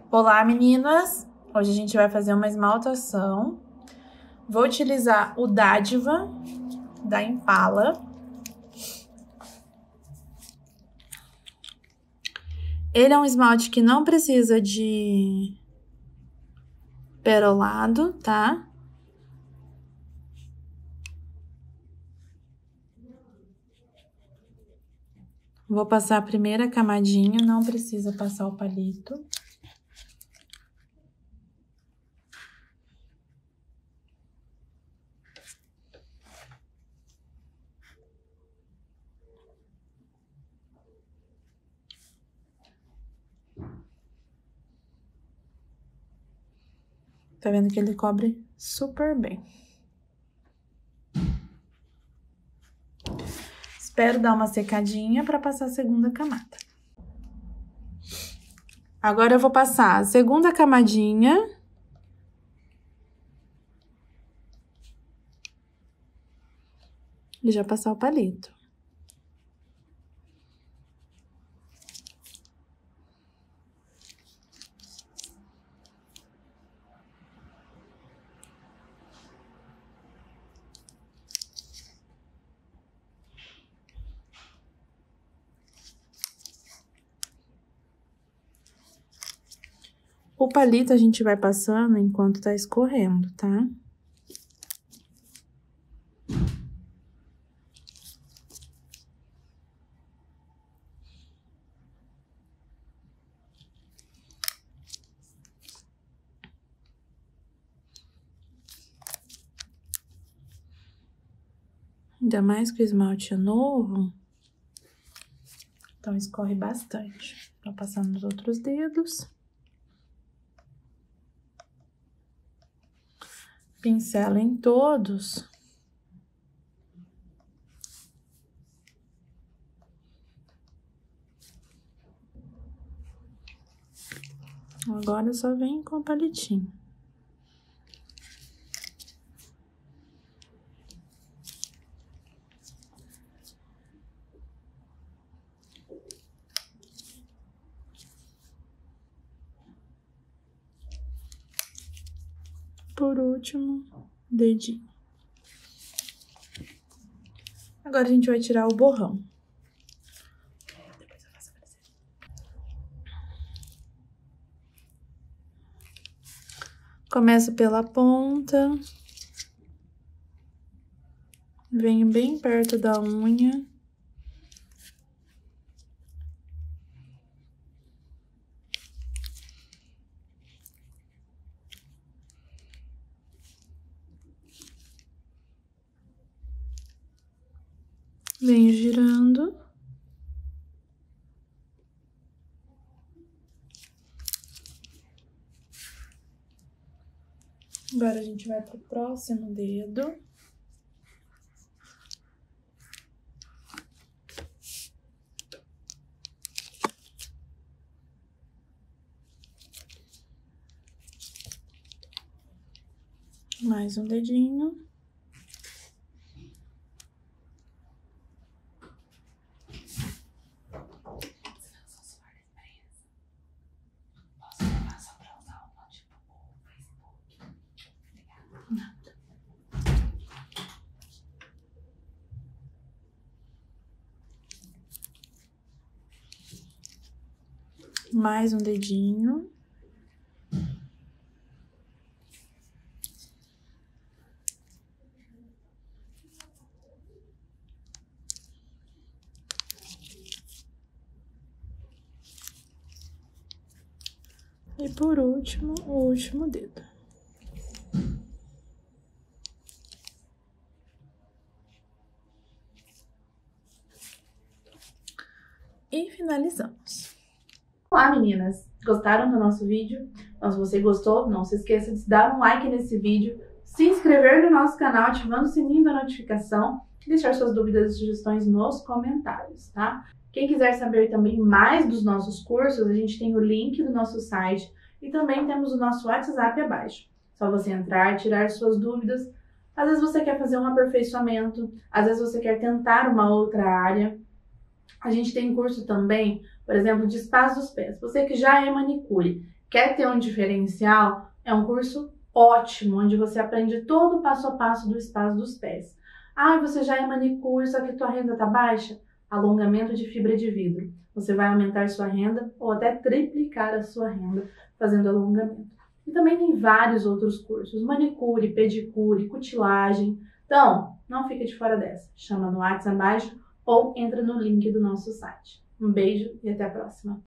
Olá, meninas! Hoje a gente vai fazer uma esmaltação. Vou utilizar o Dádiva da Impala. Ele é um esmalte que não precisa de perolado, tá? Vou passar a primeira camadinha, não precisa passar o palito. Tá vendo que ele cobre super bem. Espero dar uma secadinha para passar a segunda camada. Agora eu vou passar a segunda camadinha. E já passar o palito. O palito a gente vai passando enquanto tá escorrendo, tá? Ainda mais que o esmalte é novo, então escorre bastante. Tô passando nos outros dedos. Pincela em todos. Agora só vem com o palitinho. Por último, dedinho. Agora a gente vai tirar o borrão. Depois eu faço aparecer. Começo pela ponta. Venho bem perto da unha. Venho girando. Agora a gente vai pro próximo dedo. Mais um dedinho. Mais um dedinho. E por último, o último dedo. E finalizamos. Olá, meninas! Gostaram do nosso vídeo? Então, se você gostou, não se esqueça de dar um like nesse vídeo, se inscrever no nosso canal ativando o sininho da notificação e deixar suas dúvidas e sugestões nos comentários, tá? Quem quiser saber também mais dos nossos cursos, a gente tem o link do nosso site e também temos o nosso WhatsApp abaixo. Só você entrar, tirar suas dúvidas. Às vezes você quer fazer um aperfeiçoamento, às vezes você quer tentar uma outra área. A gente tem curso também, por exemplo, de spas dos pés. Você que já é manicure, Quer ter um diferencial? É um curso ótimo, onde você aprende todo o passo a passo do espaço dos pés. Ah, você já é manicure, só que tua renda tá baixa? Alongamento de fibra de vidro. Você vai aumentar sua renda ou até triplicar a sua renda fazendo alongamento. E também tem vários outros cursos, manicure, pedicure, cutilagem. Então, não fica de fora dessa. Chama no WhatsApp abaixo ou entra no link do nosso site. Um beijo e até a próxima.